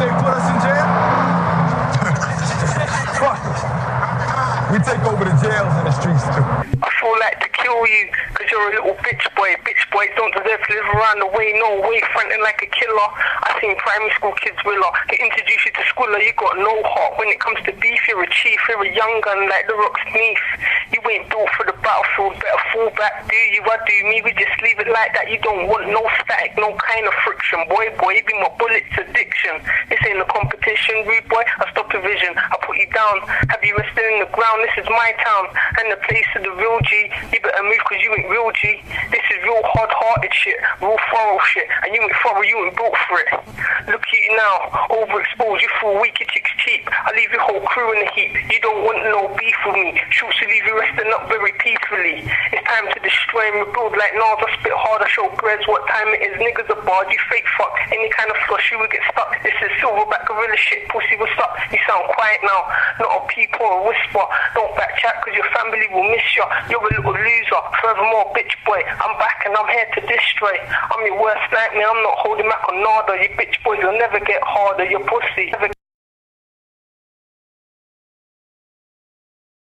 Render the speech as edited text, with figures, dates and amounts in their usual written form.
they put us in jail? Fuck. We take over the jails and the streets too. I feel like to kill you, cause you're a little bitch boy. Bitch boys don't deserve to live around the way, no way, fronting like a killer. I seen primary school kids willer, get introduced you to schooler, you got no heart. When it comes to beef, you're a chief, you're a young gun like the rock's beneath. You ain't built for the battlefield, better fall back, do you? I do me, we just leave it like that. You don't want no static, no kind of friction. Boy, you be my bullet's addiction. This ain't a competition, rude boy, I stop your vision, I put you down. Have you rested in the ground? This is my town, and the place of the real G. You better move cause you ain't real G. This is real hard-hearted shit, real thorough shit, and you ain't thorough, you ain't built for it. Look at you now, overexposed, you feel weak, your chick's cheap. I leave your whole crew in a heap, you don't want no beef with me. Shoots to leave you resting up very peacefully. It's time to destroy and rebuild like Nas, I spit hard, I show breads what time it is. Niggas are barred, you fake fuck, any kind of flush, you will get stuck. This is silverback gorilla shit, pussy, what's up? You sound quiet now, not a peep or a whisper. Don't back chat cause your family will miss you. You're a little loser, furthermore bitch boy, I'm back and I'm here to destroy. I'm your worst nightmare, I'm not holding back on nada. You bitch boys will never get harder, your pussy never